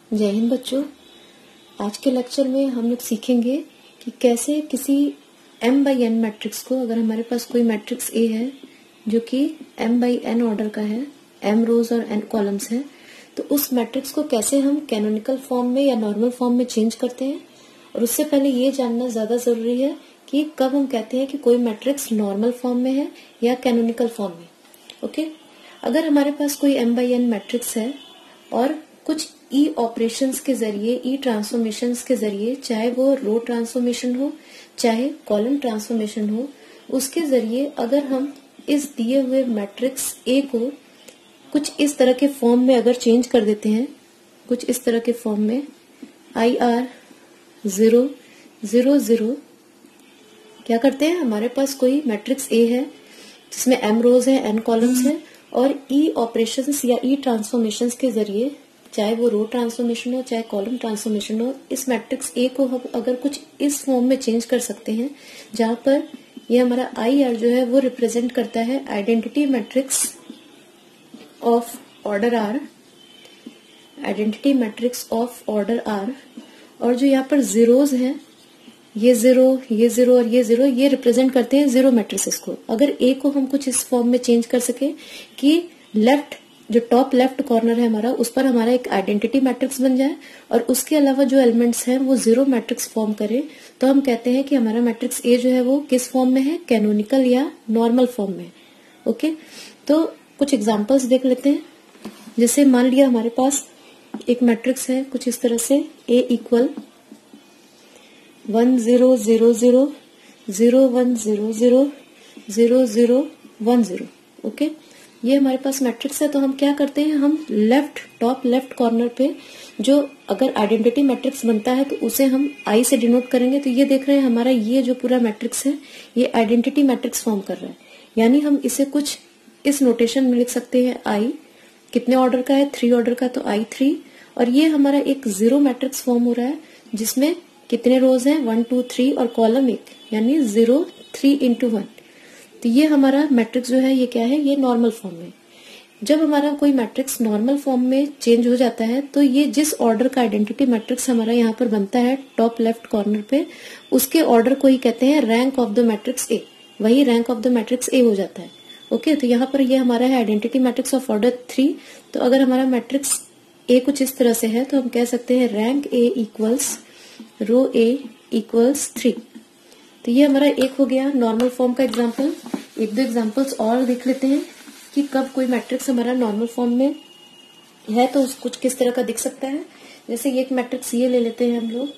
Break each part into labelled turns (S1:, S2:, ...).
S1: जय हिंद बच्चों। आज के लेक्चर में हम लोग सीखेंगे कि कैसे किसी m बाई n मैट्रिक्स को, अगर हमारे पास कोई मैट्रिक्स A है जो कि m बाई n ऑर्डर का है, m रोज और n कॉलम्स है, तो उस मैट्रिक्स को कैसे हम कैनोनिकल फॉर्म में या नॉर्मल फॉर्म में चेंज करते हैं। और उससे पहले ये जानना ज्यादा जरूरी है कि कब हम कहते हैं कि कोई मैट्रिक्स नॉर्मल फॉर्म में है या कैनोनिकल फॉर्म में। ओके, अगर हमारे पास कोई m बाई n मैट्रिक्स है और कुछ ई ऑपरेशंस के जरिए, ई ट्रांसफॉर्मेशंस के जरिए, चाहे वो रो ट्रांसफॉर्मेशन हो चाहे कॉलम ट्रांसफॉर्मेशन हो, उसके जरिए अगर हम इस दिए हुए मैट्रिक्स ए को कुछ इस तरह के फॉर्म में अगर चेंज कर देते हैं, कुछ इस तरह के फॉर्म में IR 0 0 0, क्या करते हैं, हमारे पास कोई मैट्रिक्स ए है जिसमें m रोज है, n कॉलम्स है, और ई ऑपरेशंस या ई ट्रांसफॉर्मेशंस के जरिए, चाहे वो रो ट्रांसफॉर्मेशन हो चाहे कॉलम ट्रांसफॉर्मेशन हो, इस मैट्रिक्स ए को हम अगर कुछ इस फॉर्म में चेंज कर सकते हैं जहां पर ये हमारा IR जो है वो रिप्रेजेंट करता है identity matrix of order R, identity matrix of order R, और जो यहाँ पर जीरोज हैं, ये जीरो और ये जीरो, ये रिप्रेजेंट करते हैं जीरो मैट्रिसेस को। अगर ए को हम कुछ इस फॉर्म में चेंज कर सके कि लेफ्ट, जो टॉप लेफ्ट कॉर्नर है हमारा, उस पर हमारा एक आइडेंटिटी मैट्रिक्स बन जाए और उसके अलावा जो एलिमेंट्स हैं वो जीरो मैट्रिक्स फॉर्म करे, तो हम कहते हैं कि हमारा मैट्रिक्स ए जो है वो किस फॉर्म में है, कैनोनिकल या नॉर्मल फॉर्म में। ओके, तो कुछ एग्जांपल्स देख लेते हैं। जैसे मान लिया हमारे पास एक मैट्रिक्स है कुछ इस तरह से, A इक्वल 1 0 0 0 0 1 0 0 0 0 1 0। ओके, ये हमारे पास मैट्रिक्स है। तो हम क्या करते हैं, हम लेफ्ट, टॉप लेफ्ट कॉर्नर पे जो अगर आइडेंटिटी मैट्रिक्स बनता है तो उसे हम I से डिनोट करेंगे। तो ये देख रहे हैं हमारा ये जो पूरा मैट्रिक्स है ये आइडेंटिटी मैट्रिक्स फॉर्म कर रहा है, यानी हम इसे कुछ इस नोटेशन में लिख सकते हैं। I कितने ऑर्डर का है, 3 ऑर्डर का, तो I3। और ये हमारा एक जीरो मैट्रिक्स फॉर्म हो रहा है जिसमें कितने रोज हैं, 1 2 3, और कॉलम एक, यानी 0 3 into 1। तो ये हमारा मैट्रिक्स जो है ये क्या है, ये नॉर्मल फॉर्म में। जब हमारा कोई मैट्रिक्स नॉर्मल फॉर्म में चेंज हो जाता है तो ये जिस ऑर्डर का आइडेंटिटी मैट्रिक्स हमारा यहाँ पर बनता है टॉप लेफ्ट कॉर्नर पे, उसके ऑर्डर को ही कहते हैं rank of the matrix A, वही rank of the matrix A हो जाता है। ओके, तो यहाँ पर ये हमारा है आइडेंटिटी मैट्रिक्स ऑफ ऑर्डर 3। तो अगर हमारा मैट्रिक्स ए कुछ इस तरह से है तो हम कह सकते हैं rank A equals row A equals 3। तो ये हमारा एक हो गया नॉर्मल फॉर्म का एग्जांपल। एक दो एग्जांपल्स और देख लेते हैं कि कब कोई मैट्रिक्स हमारा नॉर्मल फॉर्म में है तो कुछ किस तरह का दिख सकता है। जैसे ये एक मैट्रिक्स ये ले लेते हैं हम लोग,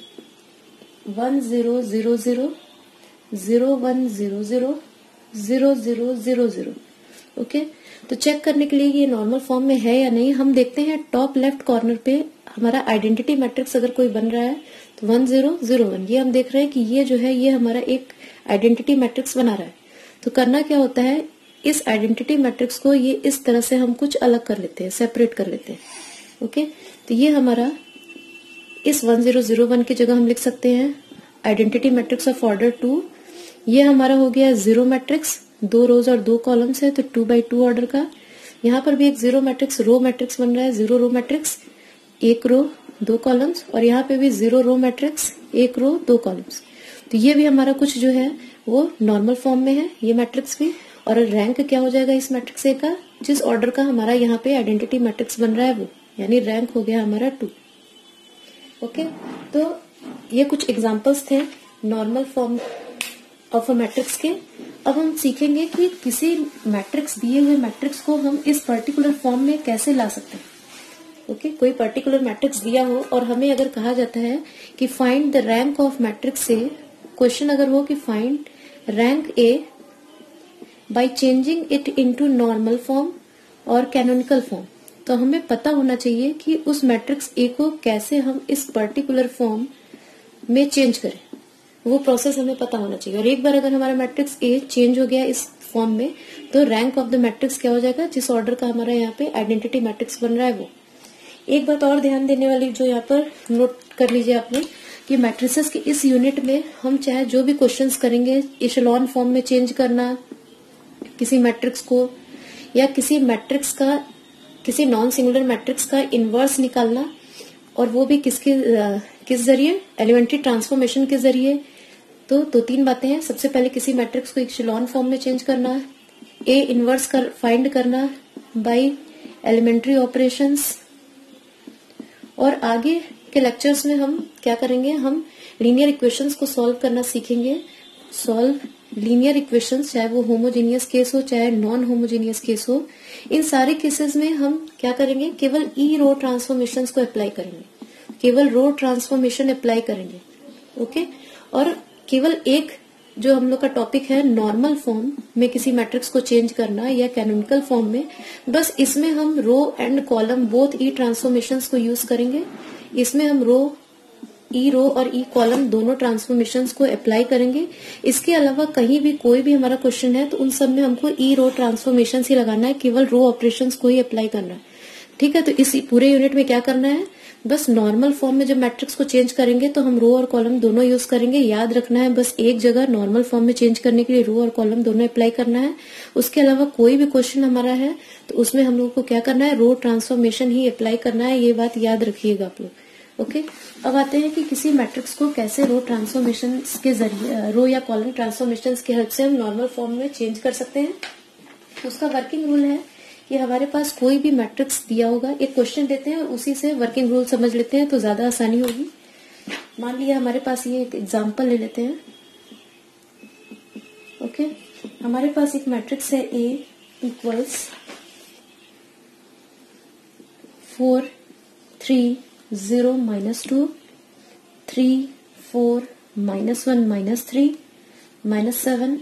S1: 1 0 0 0 0 1 0 0 0 0 0 0। ओके, तो चेक करने के लिए ये नॉर्मल फॉर्म में है या नहीं, हम देखते हैं टॉप लेफ्ट कॉर्नर पे हमारा आइडेंटिटी मैट्रिक्स अगर कोई बन रहा है तो 1 0 0 1, ये हम देख रहे हैं कि ये जो है ये हमारा एक आइडेंटिटी मैट्रिक्स बना रहा है। तो करना क्या होता है, इस आइडेंटिटी मैट्रिक्स को ये इस तरह से हम कुछ अलग कर लेते हैं, सेपरेट कर लेते हैं। ओके, तो ये हमारा इस 1 0 0 1 की जगह हम लिख सकते हैं आइडेंटिटी मैट्रिक्स ऑफ ऑर्डर 2। ये हमारा हो गया जीरो मैट्रिक्स, 2 रोज और 2 कॉलम्स है, तो 2 by 2 ऑर्डर का। यहाँ पर भी एक जीरो मैट्रिक्स, रो मैट्रिक्स बन रहा है, 0 रो मैट्रिक्स, 1 रो 2 कॉलम्स, और यहाँ पे भी 0 रो मैट्रिक्स, 1 रो 2 कॉलम्स। तो ये भी हमारा कुछ जो है वो नॉर्मल फॉर्म में है, ये मैट्रिक्स भी। और रैंक क्या हो जाएगा इस मैट्रिक्स ए का, जिस ऑर्डर का हमारा यहाँ पे आइडेंटिटी मैट्रिक्स बन रहा है वो, यानी रैंक हो गया हमारा 2। ओके, तो ये कुछ एग्जांपल्स थे normal form of a matrix के। अब हम सीखेंगे कि किसी मैट्रिक्स, दिए हुए मैट्रिक्स को हम इस पर्टिकुलर फॉर्म में कैसे ला सकते हैं। ओके, कोई पर्टिकुलर मैट्रिक्स दिया हो और हमें अगर कहा जाता है कि find the rank of matrix A, question अगर हो कि find rank A by changing it into normal form और कैनोनिकल फॉर्म, तो हमें पता होना चाहिए कि उस मैट्रिक्स ए को कैसे हम इस पर्टिकुलर फॉर्म में चेंज करें, वो प्रोसेस हमें पता होना चाहिए। और एक बार अगर हमारा मैट्रिक्स ए चेंज हो गया इस फॉर्म में, तो रैंक ऑफ द मैट्रिक्स क्या हो जाएगा, जिस ऑर्डर का हमारा यहाँ पे आइडेंटिटी मैट्रिक्स बन रहा है वो। एक बात और ध्यान देने वाली जो यहाँ पर नोट कर लीजिए आपने, कि मैट्रिसेस के इस यूनिट में हम चाहे जो भी क्वेश्चंस करेंगे, इशेलॉन फॉर्म में चेंज करना किसी मैट्रिक्स को, या किसी मैट्रिक्स का, किसी नॉन सिंगुलर मैट्रिक्स का इनवर्स निकालना, और वो भी किस जरिए, एलिमेंट्री ट्रांसफॉर्मेशन के जरिए। तो दो तीन बातें हैं। सबसे पहले किसी मैट्रिक्स को इक्शेलॉन फॉर्म में चेंज करना है, ए इनवर्स फाइंड करना बाय एलिमेंट्री ऑपरेशंस। और आगे के लेक्चर्स में हम क्या करेंगे, हम लीनियर इक्वेशंस को सॉल्व करना सीखेंगे। सॉल्व लीनियर इक्वेशंस, चाहे वो होमोजेनियस केस हो चाहे नॉन होमोजेनियस केस हो, इन सारे केसेस में हम क्या करेंगे, केवल ई रो ट्रांसफॉर्मेशंस को अप्लाई करेंगे, केवल रो ट्रांसफॉर्मेशन अप्लाई करेंगे। ओके। और केवल एक जो हम लोग का टॉपिक है नॉर्मल फॉर्म में किसी मैट्रिक्स को चेंज करना या कैनोनिकल फॉर्म में, बस इसमें हम row and column both E transformations को यूज करेंगे। इसमें हम ई रो और ई कॉलम दोनों ट्रांसफॉर्मेशंस को अप्लाई करेंगे। इसके अलावा कहीं भी कोई भी हमारा क्वेश्चन है तो उन सब में हमको ई रो ट्रांसफॉर्मेशंस ही लगाना है, केवल रो ऑपरेशंस को ही अप्लाई करना है। ठीक है। तो इस पूरे यूनिट में क्या करना है, बस नॉर्मल फॉर्म में जब मैट्रिक्स को चेंज करेंगे तो हम रो और कॉलम दोनों यूज करेंगे। याद रखना है बस एक जगह नॉर्मल फॉर्म में चेंज करने के लिए रो और कॉलम दोनों अप्लाई करना है। उसके अलावा कोई भी क्वेश्चन हमारा है तो उसमें हम लोग को क्या करना है, रो ट्रांसफॉर्मेशन ही अप्लाई करना है। ये बात याद रखिएगा आप लोग। ओके। अब आते हैं कि किसी मैट्रिक्स को कैसे रो ट्रांसफॉर्मेशन के जरिए, रो या कॉलम ट्रांसफॉर्मेशन की हेल्प से हम नॉर्मल फॉर्म में चेंज कर सकते हैं। तो उसका वर्किंग रूल है कि हमारे पास कोई भी मैट्रिक्स दिया होगा, एक क्वेश्चन देते हैं और उसी से वर्किंग रूल समझ लेते हैं तो ज्यादा आसानी होगी। मान लिया हमारे पास ये एक एग्जांपल ले लेते हैं। ओके। हमारे पास एक मैट्रिक्स है A इक्वल्स 4 3 0 -2 3 4 -1 -3 -7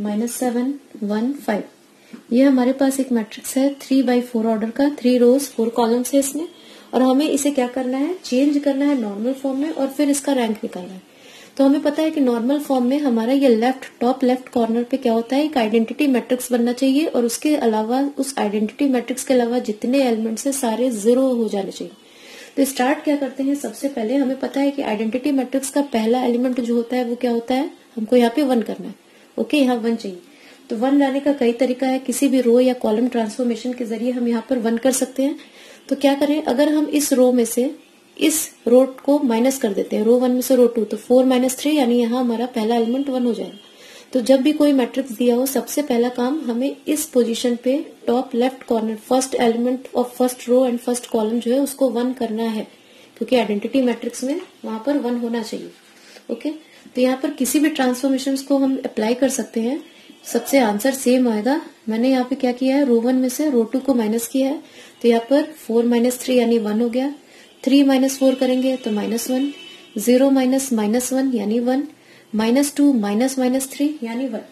S1: -7 1 5। ये हमारे पास एक मैट्रिक्स है 3/4 ऑर्डर का, 3 रोज 4 कॉलम्स है इसमें, और हमें इसे क्या करना है, चेंज करना है नॉर्मल फॉर्म में और फिर इसका रैंक निकालना है। तो हमें पता है कि नॉर्मल फॉर्म में हमारा ये टॉप लेफ्ट कॉर्नर पे क्या होता है, एक आइडेंटिटी मैट्रिक्स बनना चाहिए और उसके अलावा, उस आइडेंटिटी मैट्रिक्स के अलावा जितने एलिमेंट्स है सारे 0 हो जाने चाहिए। तो स्टार्ट क्या करते हैं, सबसे पहले हमें पता है कि आइडेंटिटी मैट्रिक्स का पहला एलिमेंट जो होता है वो क्या होता है, हमको यहाँ पे 1 करना है। ओके। यहाँ 1 चाहिए। तो 1 लाने का कई तरीका है, किसी भी रो या कॉलम ट्रांसफॉर्मेशन के जरिए हम यहाँ पर 1 कर सकते हैं। तो क्या करें, अगर हम इस रो में से इस रो को माइनस कर देते हैं, रो 1 में से रो 2, तो 4 - 3 यानी यहाँ हमारा पहला एलिमेंट 1 हो जाएगा। तो जब भी कोई मैट्रिक्स दिया हो सबसे पहला काम हमें इस पोजीशन पे top left corner first element of first row and first column जो है उसको 1 करना है, क्योंकि आइडेंटिटी मैट्रिक्स में वहां पर 1 होना चाहिए। ओके। तो यहाँ पर किसी भी ट्रांसफॉर्मेशन को हम अप्लाई कर सकते हैं, सबसे आंसर सेम आएगा। मैंने यहाँ पे क्या किया है, रो 1 में से रो 2 को माइनस किया है, तो यहाँ पर 4 - 3 यानी 1 हो गया। 3 - 4 करेंगे तो -1, 0 - -1 यानी 1, -2 - 3 यानी 1।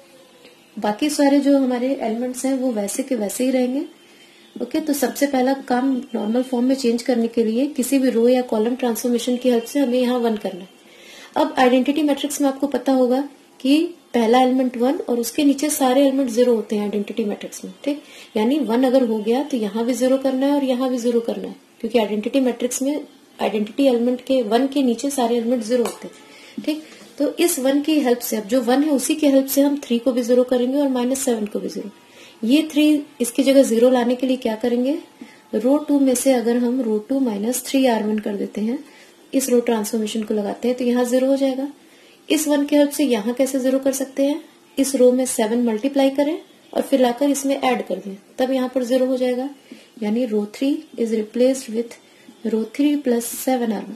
S1: बाकी सारे जो हमारे एलिमेंट्स हैं वो वैसे के वैसे ही रहेंगे। ओके। तो सबसे पहला काम नॉर्मल फॉर्म में चेंज करने के लिए किसी भी रो या कॉलम ट्रांसफॉर्मेशन की हेल्प से हमें यहाँ 1 करना है। अब आइडेंटिटी मैट्रिक्स में आपको पता होगा कि पहला एलिमेंट 1 और उसके नीचे सारे एलिमेंट 0 होते हैं आइडेंटिटी मैट्रिक्स में। ठीक। यानी 1 अगर हो गया तो यहाँ भी 0 करना है और यहाँ भी 0 करना है, क्योंकि आइडेंटिटी मैट्रिक्स में आइडेंटिटी एलिमेंट के 1 के नीचे सारे एलिमेंट 0 होते हैं। ठीक। तो इस 1 की हेल्प से, अब जो 1 है उसी की हेल्प से हम 3 को भी 0 करेंगे और -7 को भी 0। ये 3 इसकी जगह 0 लाने के लिए क्या करेंगे, रो 2 में से अगर हम रो 2 -3R1 कर देते हैं, इस रो ट्रांसफॉर्मेशन को लगाते हैं तो यहाँ 0 हो जाएगा। इस 1 की हेल्प से यहाँ कैसे 0 कर सकते हैं, इस रो में 7 मल्टीप्लाई करें और फिर लाकर इसमें ऐड कर दें, तब यहाँ पर 0 हो जाएगा। यानी row 3 is replaced with row 3 + 7R1।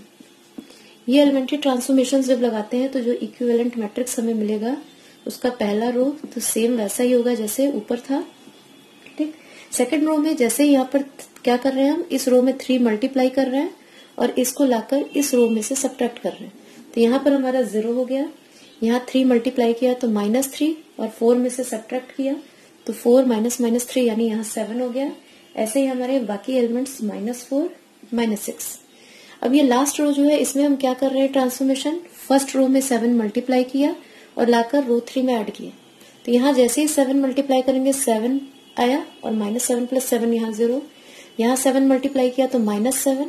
S1: ये एलिमेंट्री ट्रांसफॉर्मेशन जब लगाते हैं तो जो इक्विवेलेंट मैट्रिक्स हमें मिलेगा उसका पहला रो तो सेम वैसा ही होगा जैसे ऊपर था। ठीक। सेकंड रो में जैसे यहाँ पर क्या कर रहे हैं, हम इस रो में 3 मल्टीप्लाई कर रहे हैं और इसको लाकर इस रो में से सब्ट्रैक्ट कर रहे हैं, तो यहाँ पर हमारा 0 हो गया। यहाँ 3 मल्टीप्लाई किया तो -3 और 4 में से सब्ट्रैक्ट किया तो 4 - -3 यानी यहाँ 7 हो गया। ऐसे ही हमारे बाकी एलिमेंट्स -4 -6। अब ये लास्ट रो जो है इसमें हम क्या कर रहे हैं ट्रांसफॉर्मेशन, फर्स्ट रो में 7 मल्टीप्लाई किया और लाकर रो 3 में ऐड किया, तो यहाँ जैसे ही 7 मल्टीप्लाई करेंगे 7 आया और -7 + 7 यहाँ 0। यहाँ 7 मल्टीप्लाई किया तो -7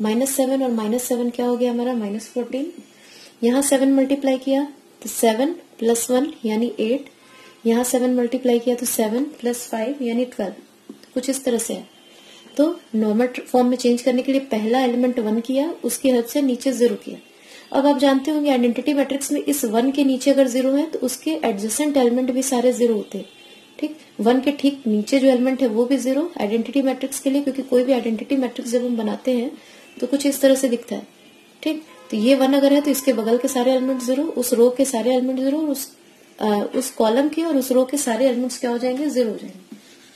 S1: और -7 क्या हो गया हमारा -14। यहाँ 7 मल्टीप्लाई किया तो 7 + 1 यानी 8। यहाँ 7 मल्टीप्लाई किया तो 7 + 5 यानी 12। कुछ इस तरह से है। तो नॉर्मल फॉर्म में चेंज करने के लिए पहला एलिमेंट 1 किया, उसकी हेल्प से नीचे 0 किया। अब आप जानते होंगे आइडेंटिटी मैट्रिक्स में इस 1 के नीचे अगर 0 है तो उसके एडजेसेंट एलिमेंट भी सारे 0 होते हैं। ठीक, 1 के ठीक नीचे जो एलिमेंट है वो भी 0 आइडेंटिटी मैट्रिक्स के लिए, क्योंकि कोई भी आइडेंटिटी मैट्रिक्स जब हम बनाते हैं तो कुछ इस तरह से दिखता है। ठीक, तो ये 1 अगर है तो इसके बगल के सारे एलिमेंट 0, उस रो के सारे एलिमेंट 0, और उस कॉलम के और उस रो के सारे एलिमेंट्स क्या हो जाएंगे, 0 हो जाएंगे।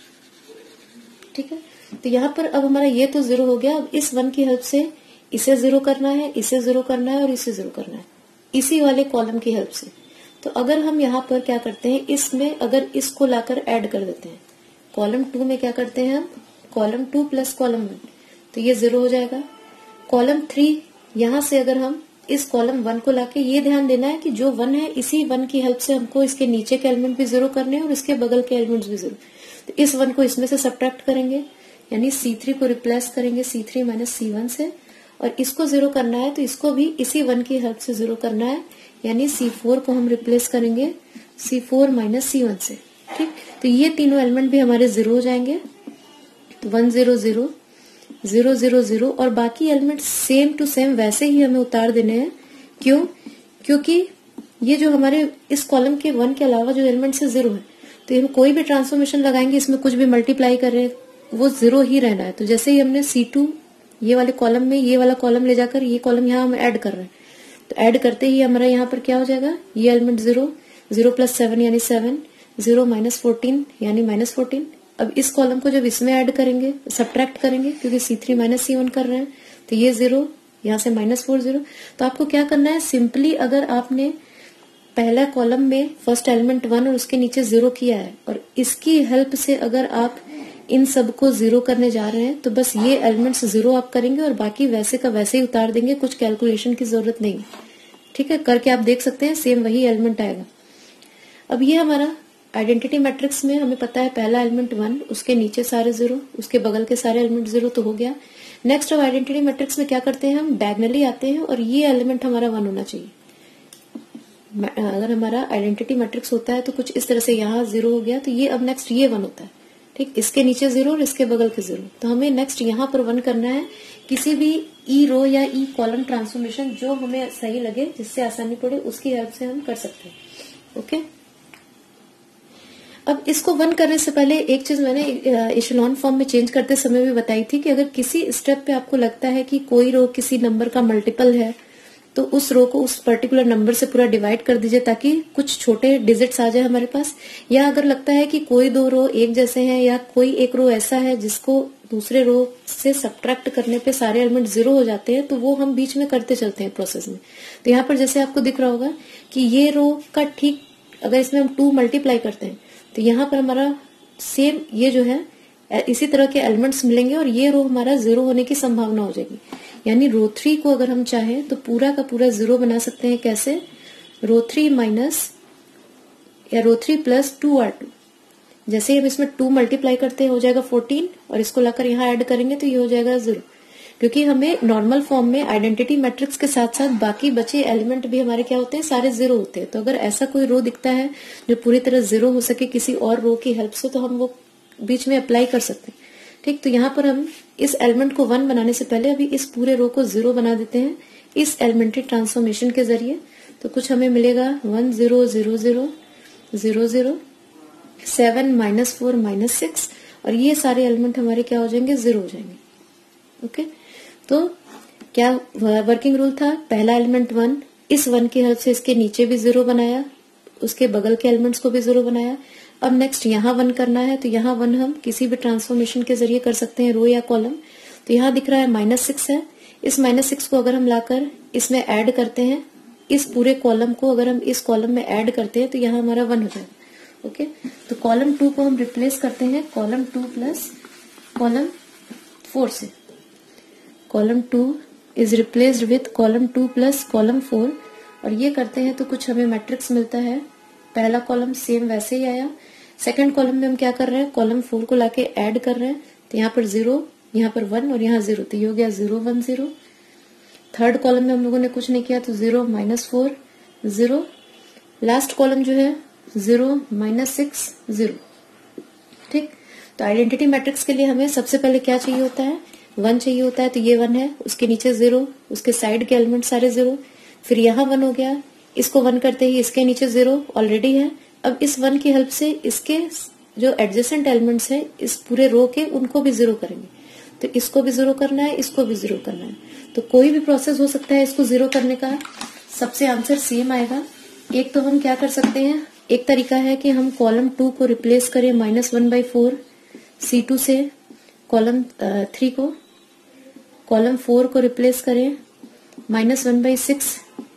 S1: ठीक है, तो यहाँ पर अब हमारा ये तो 0 हो गया। अब इस 1 की हेल्प से इसे 0 करना है, इसे 0 करना है और इसे 0 करना है, इसी वाले कॉलम की हेल्प से। तो अगर हम यहाँ पर क्या करते हैं, इसमें अगर इसको लाकर ऐड कर देते हैं, कॉलम 2 में क्या करते हैं हम, कॉलम 2 प्लस कॉलम 1, तो ये 0 हो जाएगा। कॉलम 3 यहाँ से अगर हम इस कॉलम 1 को लाके, ये ध्यान देना है कि जो 1 है इसी 1 की हेल्प से हमको इसके नीचे के एलिमेंट भी 0 करने हैं और इसके बगल के एलिमेंट्स भी 0। तो इस 1 को इसमें से सब्ट्रैक्ट करेंगे, यानी C3 को रिप्लेस करेंगे C3 माइनस C1 से, और इसको 0 करना है तो इसको भी इसी 1 की हेल्प से 0 करना है, यानी C4 को हम रिप्लेस करेंगे C4 माइनस C1 से। ठीक, तो ये तीनों एलिमेंट भी हमारे 0 हो जाएंगे। तो 1 0 0 0 0 0 और बाकी एलिमेंट सेम टू सेम वैसे ही हमें उतार देने हैं। क्यों? क्योंकि ये जो हमारे इस कॉलम के 1 के अलावा जो एलिमेंट्स है 0 है, तो हम कोई भी ट्रांसफॉर्मेशन लगाएंगे, इसमें कुछ भी मल्टीप्लाई कर रहे हैं, वो 0 ही रहना है। तो जैसे ही हमने C2 ये वाले कॉलम में ये वाला कॉलम ले जाकर ये कॉलम यहाँ हम ऐड कर रहे हैं, तो ऐड करते ही हमारा यहाँ पर क्या हो जाएगा, ये एलिमेंट 0, 0 प्लस 7 यानी 7, 0 माइनस 14 यानी माइनस 14। अब इस कॉलम को जब इसमें ऐड करेंगे, सब्ट्रैक्ट करेंगे, क्योंकि C3 माइनस C1 कर रहे हैं, तो ये 0 यहाँ से माइनस 4 0। तो आपको क्या करना है, सिंपली अगर आपने पहला कॉलम में फर्स्ट एलिमेंट 1 और उसके नीचे 0 किया है और इसकी हेल्प से अगर आप इन सब को 0 करने जा रहे हैं, तो बस ये एलिमेंट्स 0 आप करेंगे और बाकी वैसे का वैसे ही उतार देंगे, कुछ कैलकुलेशन की जरूरत नहीं। ठीक है, करके आप देख सकते हैं सेम वही एलिमेंट आएगा। अब ये हमारा आइडेंटिटी मैट्रिक्स में हमें पता है पहला एलिमेंट 1, उसके नीचे सारे 0, उसके बगल के सारे एलिमेंट 0 तो हो गया। नेक्स्ट अब आइडेंटिटी मैट्रिक्स में क्या करते हैं, हम डायगनली आते हैं और ये एलिमेंट हमारा 1 होना चाहिए। अगर हमारा आइडेंटिटी मैट्रिक्स होता है तो कुछ इस तरह से यहाँ 0 हो गया, तो ये अब नेक्स्ट ये 1 होता है। ठीक, इसके नीचे 0 और इसके बगल के 0, तो हमें नेक्स्ट यहाँ पर 1 करना है। किसी भी ई रो या ई कॉलम ट्रांसफॉर्मेशन जो हमें सही लगे, जिससे आसानी पड़े, उसकी हेल्प से हम कर सकते हैं। ओके, अब इसको 1 करने से पहले एक चीज मैंने इशेलॉन फॉर्म में चेंज करते समय भी बताई थी कि अगर किसी स्टेप पे आपको लगता है कि कोई रो किसी नंबर का मल्टीपल है, तो उस रो को उस पर्टिकुलर नंबर से पूरा डिवाइड कर दीजिए ताकि कुछ छोटे डिजिट्स आ जाए हमारे पास। या अगर लगता है कि कोई दो रो एक जैसे हैं या कोई एक रो ऐसा है जिसको दूसरे रो से सब्ट्रैक्ट करने पे सारे एलिमेंट 0 हो जाते हैं, तो वो हम बीच में करते चलते हैं प्रोसेस में। तो यहाँ पर जैसे आपको दिख रहा होगा कि ये रो का ठीक अगर इसमें हम 2 मल्टीप्लाई करते हैं तो यहाँ पर हमारा सेम ये जो है इसी तरह के एलिमेंट्स मिलेंगे और ये रो हमारा 0 होने की संभावना हो जाएगी। यानी रो 3 को अगर हम चाहें तो पूरा का पूरा 0 बना सकते हैं। कैसे? रो 3 माइनस या रो 3 प्लस 2r2। जैसे ही हम इसमें 2 मल्टीप्लाई करते हैं हो जाएगा 14 और इसको लाकर यहाँ ऐड करेंगे तो ये हो जाएगा 0। क्योंकि हमें नॉर्मल फॉर्म में आइडेंटिटी मैट्रिक्स के साथ साथ बाकी बचे एलिमेंट भी हमारे क्या होते हैं, सारे 0 होते हैं। तो अगर ऐसा कोई रो दिखता है जो पूरी तरह 0 हो सके किसी और रो की हेल्प से, तो हम वो बीच में अप्लाई कर सकते हैं। ठीक, तो यहाँ पर हम इस एलिमेंट को 1 बनाने से पहले अभी इस पूरे रो को 0 बना देते हैं इस एलिमेंट्री ट्रांसफॉर्मेशन के जरिए। तो कुछ हमें मिलेगा 1 0 0 0 0 0 7 माइनस 4 माइनस 6 और ये सारे एलिमेंट हमारे क्या हो जाएंगे, 0 हो जाएंगे। ओके, तो क्या वर्किंग रूल था, पहला एलिमेंट 1, इस 1 की हेल्प से इसके नीचे भी 0 बनाया, उसके बगल के एलिमेंट्स को भी 0 बनाया। अब नेक्स्ट यहाँ 1 करना है, तो यहाँ 1 हम किसी भी ट्रांसफॉर्मेशन के जरिए कर सकते हैं, रो या कॉलम। तो यहाँ दिख रहा है -6 है, इस -6 को अगर हम लाकर इसमें ऐड करते हैं, इस पूरे कॉलम को अगर हम इस कॉलम में ऐड करते हैं तो यहाँ हमारा 1 हो जाएगा। ओके, तो कॉलम 2 को हम रिप्लेस करते हैं कॉलम 2 प्लस कॉलम 4 से। Column 2 is replaced with column 2 plus column 4 और ये करते हैं तो कुछ हमें मैट्रिक्स मिलता है। पहला कॉलम सेम वैसे ही आया। सेकंड कॉलम में हम क्या कर रहे हैं, कॉलम 4 को लाके ऐड कर रहे हैं, तो यहाँ पर 0, यहाँ पर 1 और यहाँ 0, तो ये हो गया 0 1 0। थर्ड कॉलम में हम लोगों ने कुछ नहीं किया तो 0 -4 0। लास्ट कॉलम जो है 0 -6 0। ठीक, तो आइडेंटिटी मैट्रिक्स के लिए हमें सबसे पहले क्या चाहिए होता है, 1 चाहिए होता है। तो ये 1 है, उसके नीचे 0, उसके साइड के एलिमेंट सारे 0, फिर यहाँ 1 हो गया, इसको 1 करते ही इसके नीचे 0 ऑलरेडी है। अब इस 1 की हेल्प से इसके जो एडजेसेंट एलिमेंट्स है इस पूरे रो के, उनको भी 0 करेंगे। तो इसको भी 0 करना है, इसको भी 0 करना है। तो कोई भी प्रोसेस हो सकता है इसको 0 करने का, सबसे आंसर सेम आएगा। एक तो हम क्या कर सकते हैं, एक तरीका है कि हम कॉलम 2 को रिप्लेस करें -1/4 C2 से, कॉलम 3 को, कॉलम 4 को रिप्लेस करें -1/6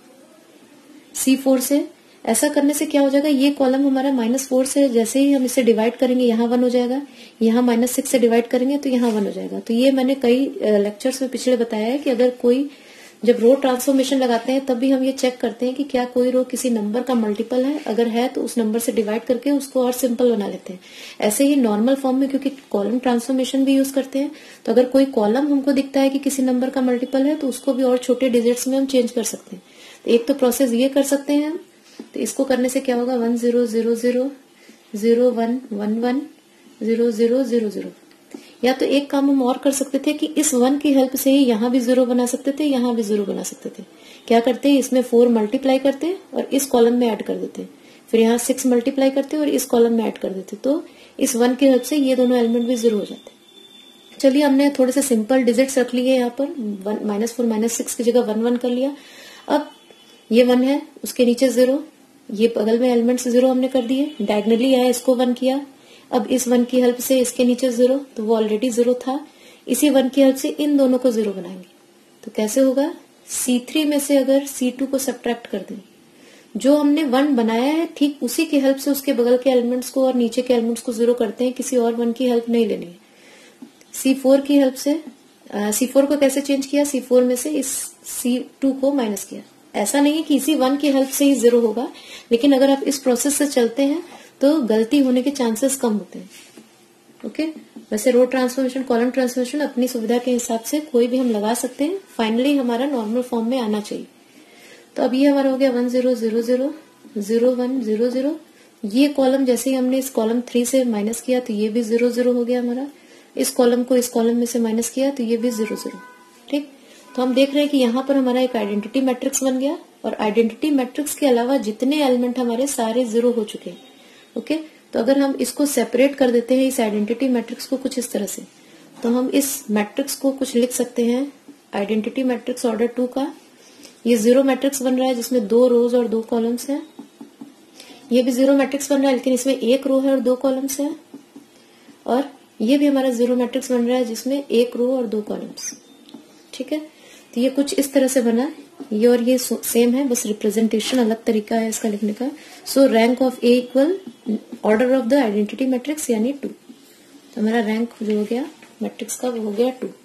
S1: C4 से। ऐसा करने से क्या हो जाएगा, ये कॉलम हमारा -4 से जैसे ही हम इसे डिवाइड करेंगे यहाँ 1 हो जाएगा, यहाँ -6 से डिवाइड करेंगे तो यहाँ 1 हो जाएगा। तो ये मैंने कई लेक्चर्स में पिछले बताया है कि अगर कोई जब रो ट्रांसफॉर्मेशन लगाते हैं तब भी हम ये चेक करते हैं कि क्या कोई रो किसी नंबर का मल्टीपल है, अगर है तो उस नंबर से डिवाइड करके उसको और सिंपल बना लेते हैं। ऐसे ही नॉर्मल फॉर्म में क्योंकि कॉलम ट्रांसफॉर्मेशन भी यूज करते हैं, तो अगर कोई कॉलम हमको दिखता है कि किसी नंबर का मल्टीपल है तो उसको भी और छोटे डिजिट्स में हम चेंज कर सकते हैं। तो एक तो प्रोसेस ये कर सकते हैं हम। तो इसको करने से क्या होगा, 1 0 0 0 0 1 1 1 0 0 0 0। या तो एक काम हम और कर सकते थे कि इस 1 की हेल्प से ही यहाँ भी 0 बना सकते थे, यहाँ भी 0 बना सकते थे। क्या करते हैं, इसमें 4 मल्टीप्लाई करते और इस कॉलम में ऐड कर देते, फिर यहाँ 6 मल्टीप्लाई करते और इस कॉलम में ऐड कर देते, तो इस 1 की हेल्प से ये दोनों एलिमेंट भी 0 हो जाते। चलिए हमने थोड़े से सिंपल डिजिट्स रख लिए यहाँ पर, -4 -6 की जगह 1 1 कर लिया। अब ये 1 है, उसके नीचे 0, ये बगल में एलिमेंट्स 0 हमने कर दिए, डायगनली आया इसको 1 किया। अब इस 1 की हेल्प से इसके नीचे 0, तो वो ऑलरेडी 0 था, इसी 1 की हेल्प से इन दोनों को 0 बनाएंगे। तो कैसे होगा, C3 में से अगर C2 को सब्ट्रैक्ट कर दें, जो हमने 1 बनाया है ठीक उसी की हेल्प से उसके बगल के एलिमेंट्स को और नीचे के एलिमेंट्स को 0 करते हैं, किसी और 1 की हेल्प नहीं लेनी है। C4 की हेल्प से C4 को कैसे चेंज किया, C4 में से इस C2 को माइनस किया। ऐसा नहीं है कि इसी 1 की हेल्प से ही 0 होगा, लेकिन अगर आप इस प्रोसेस से चलते हैं तो गलती होने के चांसेस कम होते हैं। ओके, वैसे रो ट्रांसफॉर्मेशन, कॉलम ट्रांसफॉर्मेशन अपनी सुविधा के हिसाब से कोई भी हम लगा सकते हैं, फाइनली हमारा नॉर्मल फॉर्म में आना चाहिए। तो अब ये हमारा हो गया 1 0 0 0 0 1 0 0। ये कॉलम जैसे ही हमने इस कॉलम 3 से माइनस किया तो ये भी 0 0 हो गया हमारा, इस कॉलम को इस कॉलम में से माइनस किया तो ये भी 0 0। ठीक, तो हम देख रहे हैं कि यहाँ पर हमारा एक आइडेंटिटी मैट्रिक्स बन गया, और आइडेंटिटी मैट्रिक्स के अलावा जितने एलिमेंट हमारे सारे 0 हो चुके हैं। ओके, तो अगर हम इसको सेपरेट कर देते हैं इस आइडेंटिटी मैट्रिक्स को कुछ इस तरह से, तो हम इस मैट्रिक्स को कुछ लिख सकते हैं, आइडेंटिटी मैट्रिक्स ऑर्डर 2 का। ये 0 मैट्रिक्स बन रहा है जिसमें 2 रोज और 2 कॉलम्स हैं। ये भी 0 मैट्रिक्स बन रहा है लेकिन इसमें 1 रो है और 2 कॉलम्स हैं। और ये भी हमारा 0 मैट्रिक्स बन रहा है जिसमें 1 रो और 2 कॉलम्स। ठीक है, तो ये कुछ इस तरह से बना, ये और ये सेम है, बस रिप्रेजेंटेशन अलग तरीका है इसका लिखने का। So rank of A equal order of the identity matrix यानी 2। तो हमारा रैंक जो हो गया मैट्रिक्स का वो हो गया 2।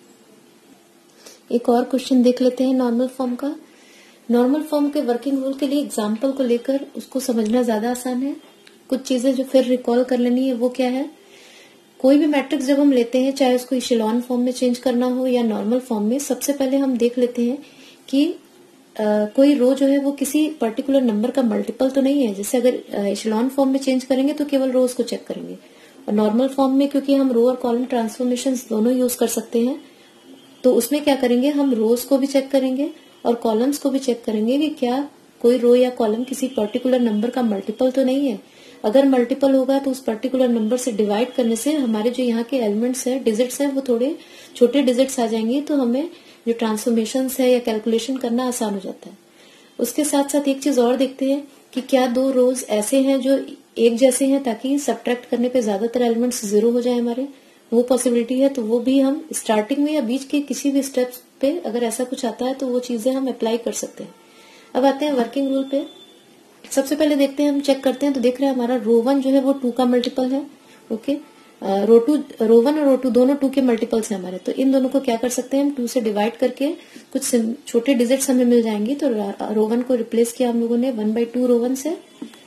S1: एक और क्वेश्चन देख लेते हैं नॉर्मल फॉर्म का। नॉर्मल फॉर्म के वर्किंग रूल के लिए एग्जाम्पल को लेकर उसको समझना ज्यादा आसान है। कुछ चीजें जो फिर रिकॉल कर लेनी है वो क्या है, कोई भी मैट्रिक्स जब हम लेते हैं, चाहे उसको इशेलॉन फॉर्म में चेंज करना हो या नॉर्मल फॉर्म में, सबसे पहले हम देख लेते हैं कि कोई रो जो है वो किसी पर्टिकुलर नंबर का मल्टीपल तो नहीं है। जैसे अगर इशेलॉन फॉर्म में चेंज करेंगे तो केवल रोज को चेक करेंगे, और नॉर्मल फॉर्म में क्योंकि हम रो और कॉलम ट्रांसफॉर्मेशन दोनों यूज कर सकते हैं, तो उसमें क्या करेंगे, हम रोज को भी चेक करेंगे और कॉलम्स को भी चेक करेंगे कि क्या कोई रो या कॉलम किसी पर्टिकुलर नंबर का मल्टीपल तो नहीं है। अगर मल्टीपल होगा तो उस पर्टिकुलर नंबर से डिवाइड करने से हमारे जो यहाँ के एलिमेंट्स है, डिजिट्स है, वो थोड़े छोटे डिजिट्स आ जाएंगे, तो हमें जो ट्रांसफॉर्मेशन है या कैलकुलेशन करना आसान हो जाता है। उसके साथ साथ एक चीज और देखते हैं कि क्या 2 रोज ऐसे हैं जो एक जैसे हैं ताकि सब्ट्रैक्ट करने पे ज्यादातर एलिमेंट्स 0 हो जाए हमारे, वो पॉसिबिलिटी है। तो वो भी हम स्टार्टिंग में या बीच के किसी भी स्टेप्स पे अगर ऐसा कुछ आता है तो वो चीजें हम अप्लाई कर सकते हैं। अब आते हैं वर्किंग रूल पे। सबसे पहले देखते हैं, हम चेक करते हैं तो देख रहे हैं हमारा रो 1 जो है वो 2 का मल्टीपल है। ओके, रो 1 और रो 2 दोनों 2 के मल्टीपल्स हैं हमारे, तो इन दोनों को क्या कर सकते हैं हम 2 से डिवाइड करके कुछ छोटे डिजिट्स हमें मिल जाएंगे। तो रो 1 को रिप्लेस किया हम लोगों ने 1/2 रो 1 से।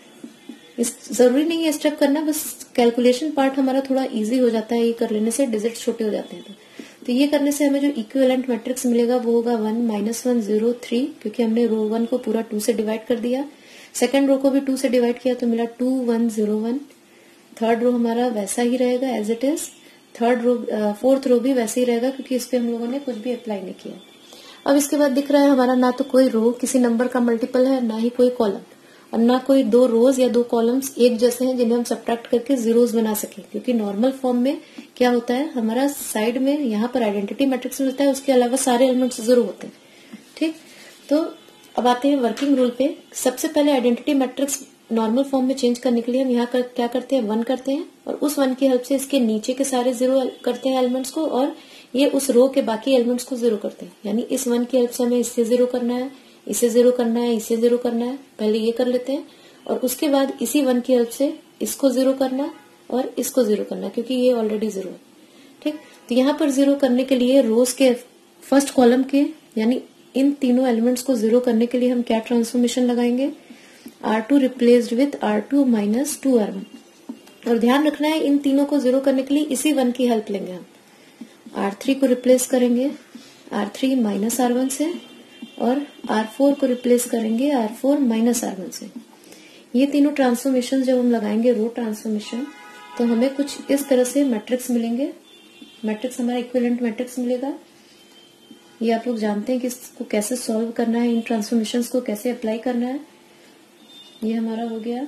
S1: जरूरी नहीं है स्टेप करना, बस कैलकुलेशन पार्ट हमारा थोड़ा इजी हो जाता है, ये कर लेने से डिजिट छोटे हो जाते हैं। तो ये करने से हमें जो इक्विवेलेंट मैट्रिक्स मिलेगा वो होगा 1 -1 0 3, क्योंकि हमने रो 1 को पूरा 2 से डिवाइड कर दिया। सेकेंड रो को भी 2 से डिवाइड किया तो मिला 2 1 0 1। थर्ड रो हमारा वैसा ही रहेगा as it is, fourth row भी वैसे ही रहेगा क्योंकि इस पे हम लोगों ने कुछ भी अप्लाई नहीं किया। अब इसके बाद दिख रहा है हमारा ना तो कोई रो किसी नंबर का मल्टीपल है, ना ही कोई कॉलम, और ना कोई दो रोज या दो कॉलम्स एक जैसे हैं जिन्हें हम सब्ट्रैक्ट करके जीरोस बना सके, क्योंकि नॉर्मल फॉर्म में क्या होता है हमारा साइड में यहाँ पर आइडेंटिटी मैट्रिक्स मिलता है, उसके अलावा सारे एलिमेंट्स जीरो होते हैं। ठीक, तो अब आते हैं वर्किंग रूल पे। सबसे पहले आइडेंटिटी मैट्रिक्स नॉर्मल फॉर्म में चेंज करने के लिए हम यहाँ क्या करते हैं, 1 करते हैं, और उस 1 की हेल्प से इसके नीचे के सारे जीरो करते हैं एलिमेंट्स को, और ये उस रो के बाकी एलिमेंट्स को जीरो करते हैं। यानी इस 1 की हेल्प से हमें इससे जीरो करना है, इसे जीरो करना है, इसे जीरो करना है, पहले ये कर लेते हैं, और उसके बाद इसी 1 की हेल्प से इसको जीरो करना और इसको जीरो करना, क्योंकि ये ऑलरेडी जीरो है। ठीक, तो यहाँ पर जीरो करने के लिए रोज के फर्स्ट कॉलम के यानी इन तीनों एलिमेंट्स को जीरो करने के लिए हम क्या ट्रांसफॉर्मेशन लगाएंगे, R2 replaced with R2 minus 2R1। और ध्यान रखना है इन तीनों को जीरो करने के लिए इसी 1 की हेल्प लेंगे हम। R3 को रिप्लेस करेंगे R3 माइनस R1 से, और R4 को रिप्लेस करेंगे R4 माइनस R1 से। ये तीनों ट्रांसफॉर्मेशन जब हम लगाएंगे रो ट्रांसफॉर्मेशन, तो हमें कुछ इस तरह से मैट्रिक्स मिलेंगे। मैट्रिक्स हमारा इक्विवेलेंट मैट्रिक्स मिलेगा। ये आप लोग जानते हैं कि इसको कैसे सॉल्व करना है, इन ट्रांसफॉर्मेशंस को कैसे अप्लाई करना है। ये हमारा हो गया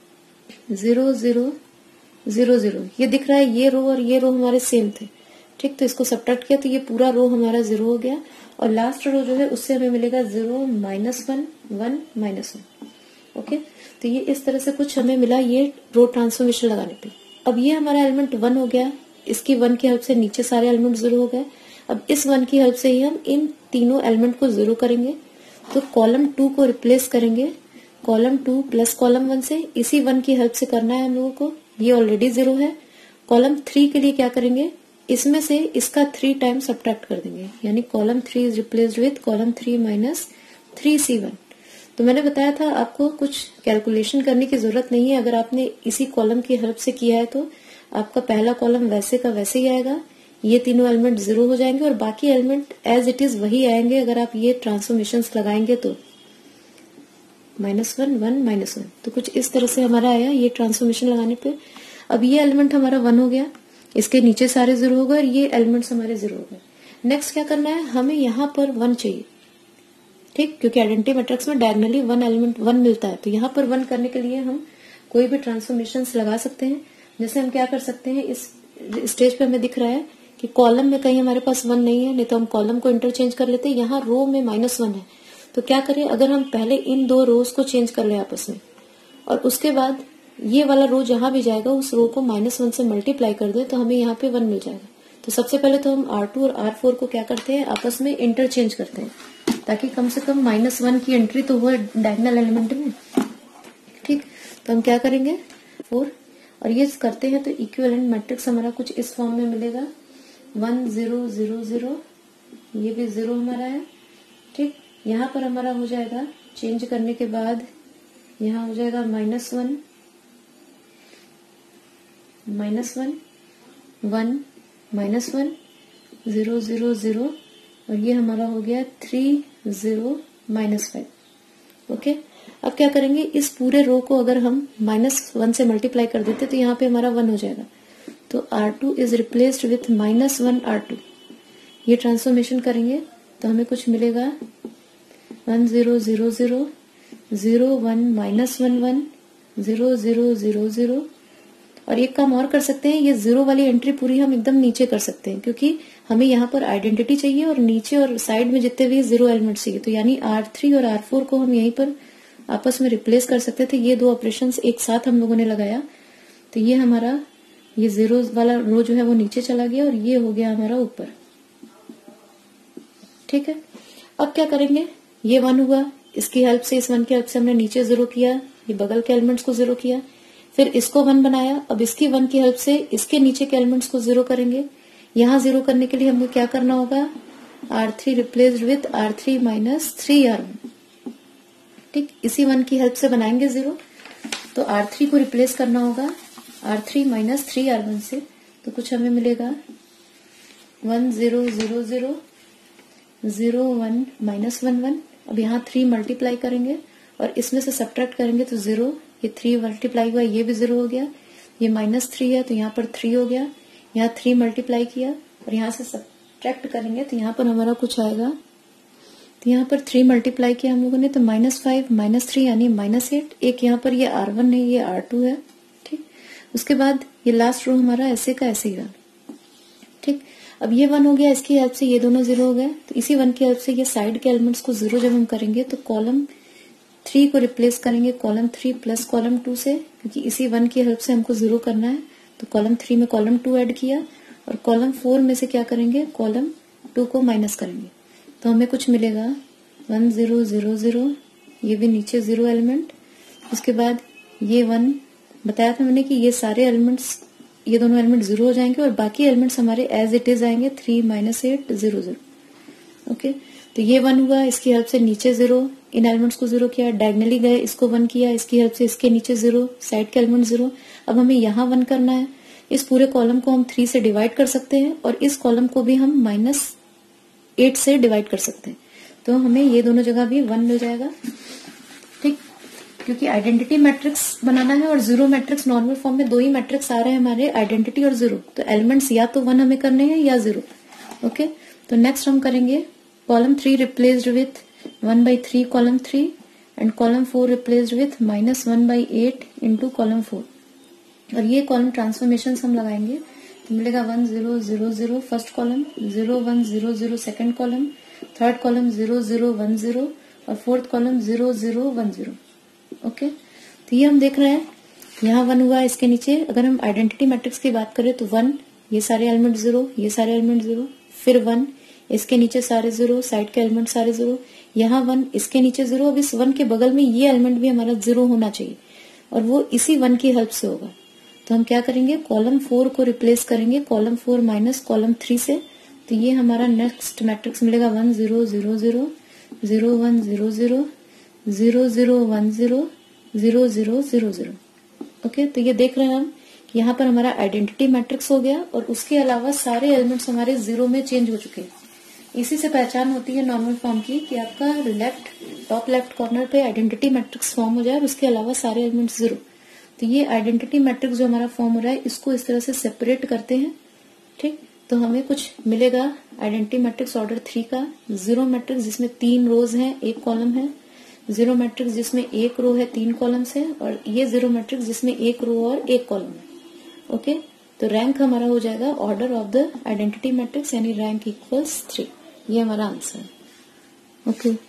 S1: 0 0 0 0। ये दिख रहा है ये रो और ये रो हमारे सेम थे। ठीक, तो इसको सब्ट्रैक्ट किया तो ये पूरा रो हमारा 0 हो गया, और लास्ट रो जो है उससे हमें मिलेगा 0 माइनस 1 1 माइनस 1। ओके, तो ये इस तरह से कुछ हमें मिला ये रो ट्रांसफॉर्मेशन लगाने पे। अब ये हमारा एलिमेंट 1 हो गया, इसकी 1 की हेल्प से नीचे सारे एलिमेंट 0 हो गए। अब इस 1 की हेल्प से ही हम इन तीनों एलिमेंट को 0 करेंगे, तो कॉलम 2 को रिप्लेस करेंगे कॉलम 2 प्लस कॉलम 1 से। इसी 1 की हेल्प से करना है हम लोगों को, ये ऑलरेडी 0 है। कॉलम 3 के लिए क्या करेंगे, इसमें से इसका 3 टाइम सब्ट्रैक्ट कर देंगे, यानी column 3 is replaced with column 3 minus 3C1। तो मैंने बताया था आपको कुछ कैलकुलेशन करने की जरूरत नहीं है। अगर आपने इसी कॉलम की हेल्प से किया है तो आपका पहला कॉलम वैसे का वैसे ही आएगा, ये तीनों एलिमेंट 0 हो जाएंगे और बाकी एलिमेंट एज इट इज वही आएंगे अगर आप ये ट्रांसफॉर्मेशंस लगाएंगे तो। -1 1 -1, तो कुछ इस तरह से हमारा आया ये ट्रांसफॉर्मेशन लगाने पे। अब ये एलिमेंट हमारा 1 हो गया, इसके नीचे सारे 0 हो गए और ये एलिमेंट्स हमारे 0 हो गए। नेक्स्ट क्या करना है, हमें यहाँ पर 1 चाहिए। ठीक, क्योंकि आइडेंटिटी मैट्रिक्स में डायगोनली 1 एलिमेंट 1 मिलता है, तो यहाँ पर 1 करने के लिए हम कोई भी ट्रांसफॉर्मेशंस लगा सकते हैं। जैसे हम क्या कर सकते हैं, इस स्टेज पे हमें दिख रहा है कि कॉलम में कहीं हमारे पास 1 नहीं है, नहीं तो हम कॉलम को इंटरचेंज कर लेते हैं। यहाँ रो में -1 है, तो क्या करें, अगर हम पहले इन दो रोज को चेंज कर ले आपस में, और उसके बाद ये वाला रो जहां भी जाएगा उस रो को -1 से मल्टीप्लाई कर दे, तो हमें यहाँ पे 1 मिल जाएगा। तो सबसे पहले तो हम R2 और R4 को क्या करते हैं, आपस में इंटरचेंज करते हैं, ताकि कम से कम -1 की एंट्री तो हो डायगोनल एलिमेंट में। ठीक, तो हम क्या करेंगे 4, और ये करते हैं तो इक्विवेलेंट मैट्रिक्स हमारा कुछ इस फॉर्म में मिलेगा 1 0 0 0, ये भी 0 हमारा है। ठीक, यहाँ पर हमारा हो जाएगा चेंज करने के बाद यहाँ हो जाएगा -1 -1 1 -1 0 0 0, और ये हमारा हो गया 3 0 -5। ओके, अब क्या करेंगे, इस पूरे रो को अगर हम -1 से मल्टीप्लाई कर देते तो यहाँ पे हमारा 1 हो जाएगा, तो R2 is replaced with -1 R2। ये ट्रांसफॉर्मेशन करेंगे तो हमें कुछ मिलेगा 1 0 0 0 0 1 -1 1 0 0 0 0। और एक काम और कर सकते हैं, ये 0 वाली एंट्री पूरी हम एकदम नीचे कर सकते हैं, क्योंकि हमें यहाँ पर आइडेंटिटी चाहिए और नीचे और साइड में जितने भी 0 एलिमेंट चाहिए, तो यानी R3 और R4 को हम यहीं पर आपस में रिप्लेस कर सकते थे। ये दो ऑपरेशंस एक साथ हम लोगों ने लगाया, तो ये हमारा ये 0 वाला रो जो है वो नीचे चला गया और ये हो गया हमारा ऊपर। ठीक है, अब क्या करेंगे, ये 1 हुआ, इसकी हेल्प से इस 1 की हेल्प से हमने नीचे 0 किया, ये बगल के एलिमेंट्स को 0 किया, फिर इसको 1 बनाया। अब इसकी 1 की हेल्प से इसके नीचे के एलिमेंट्स को 0 करेंगे। यहाँ 0 करने के लिए हमें क्या करना होगा, R3 replaced with R3 minus 3R1। ठीक, इसी 1 की हेल्प से बनाएंगे 0, तो R3 को रिप्लेस करना होगा R3 माइनस 3R1 से, तो कुछ हमें मिलेगा 1 0 0 0 0 1 -1 1। अब यहाँ 3 मल्टीप्लाई करेंगे और इसमें से सब्ट्रैक्ट करेंगे तो 0, ये 3 मल्टीप्लाई हुआ, ये भी 0 हो गया, ये -3 है तो यहाँ पर 3 हो गया, यहाँ 3 मल्टीप्लाई किया और यहाँ से सब्ट्रैक्ट करेंगे तो यहाँ पर हमारा कुछ आएगा। तो यहाँ पर 3 मल्टीप्लाई किया हम लोगों ने तो -5 -3 यानी -8। एक यहाँ पर ये R1 है, ये R2 है। ठीक, उसके बाद ये लास्ट रो हमारा ऐसे का ऐसे ही रहा। ठीक, अब ये 1 हो गया, इसकी हेल्प से ये दोनों 0 हो गए। तो इसी 1 की हेल्प से ये साइड के एलिमेंट्स को 0 जब हम करेंगे तो कॉलम 3 को रिप्लेस करेंगे कॉलम 3 प्लस कॉलम 2 से, क्योंकि इसी 1 की हेल्प से हमको 0 करना है। तो कॉलम 3 में कॉलम 2 ऐड किया और कॉलम 4 में से क्या करेंगे, कॉलम 2 को माइनस करेंगे तो हमें कुछ मिलेगा 1 0 0 0, ये भी नीचे 0 एलिमेंट। उसके बाद ये 1 बताया था मैंने कि ये सारे एलिमेंट्स, ये दोनों एलिमेंट 0 हो जाएंगे और बाकी एलिमेंट्स हमारे एज इट इज आएंगे 3 -8 0 0। ओके, तो ये 1 हुआ, इसकी हेल्प से नीचे 0, इन एलिमेंट्स को 0 किया, डायगनली गए, इसको 1 किया, इसकी हेल्प से इसके नीचे 0, साइड के एलिमेंट 0। अब हमें यहाँ 1 करना है। इस पूरे कॉलम को हम 3 से डिवाइड कर सकते हैं और इस कॉलम को भी हम -8 से डिवाइड कर सकते हैं, तो हमें ये दोनों जगह भी 1 मिल जाएगा। ठीक, क्योंकि आइडेंटिटी मैट्रिक्स बनाना है और 0 मैट्रिक्स नॉर्मल फॉर्म में 2 ही मैट्रिक्स आ रहे हैं हमारे, आइडेंटिटी और 0। तो एलिमेंट्स या तो 1 हमें करने हैं या 0। ओके, तो नेक्स्ट हम करेंगे column 3 replaced with 1/3 column 3 and column 4 replaced with -1/8 into column 4। और ये कॉलम ट्रांसफॉर्मेशन हम लगाएंगे तो मिलेगा 1 0 0 0 first column, 0 1 0 0 second column, third column 0 0 1 0 और फोर्थ कॉलम 0 0 1 0। ओके, तो ये हम देख रहे हैं यहाँ 1 हुआ, इसके नीचे अगर हम आइडेंटिटी मैट्रिक्स की बात करें तो 1, ये सारे एलिमेंट 0, ये सारे एलिमेंट 0, फिर 1, इसके नीचे सारे 0, साइड के एलिमेंट सारे 0, यहाँ 1, इसके नीचे 0। अब इस 1 के बगल में ये एलिमेंट भी हमारा 0 होना चाहिए और वो इसी 1 की हेल्प से होगा। तो हम क्या करेंगे, कॉलम 4 को रिप्लेस करेंगे कॉलम 4 माइनस कॉलम 3 से। तो ये हमारा नेक्स्ट मैट्रिक्स मिलेगा 1 0 0 0 0 1 0 0 0 0 1 0 0 0 0 0। ओके, तो ये देख रहे हैं हम यहाँ पर हमारा आइडेंटिटी मैट्रिक्स हो गया और उसके अलावा सारे एलिमेंट्स हमारे 0 में चेंज हो चुके हैं। इसी से पहचान होती है नॉर्मल फॉर्म की कि आपका टॉप लेफ्ट कॉर्नर पे आइडेंटिटी मैट्रिक्स फॉर्म हो जाए और उसके अलावा सारे एलिमेंट्स 0। तो ये आइडेंटिटी मैट्रिक्स जो हमारा फॉर्म हो रहा है इसको इस तरह से सेपरेट करते हैं। ठीक, तो हमें कुछ मिलेगा आइडेंटिटी मैट्रिक्स ऑर्डर 3 का, 0 मैट्रिक्स जिसमें 3 रोज हैं 1 कॉलम है, 0 मैट्रिक्स जिसमें 1 रो है 3 कॉलम्स है और ये 0 मैट्रिक्स जिसमें 1 रो और 1 कॉलम है। ओके, तो रैंक हमारा हो जाएगा order of the identity matrix यानी रैंक इक्वल्स 3। ये हमारा आंसर है। ओके।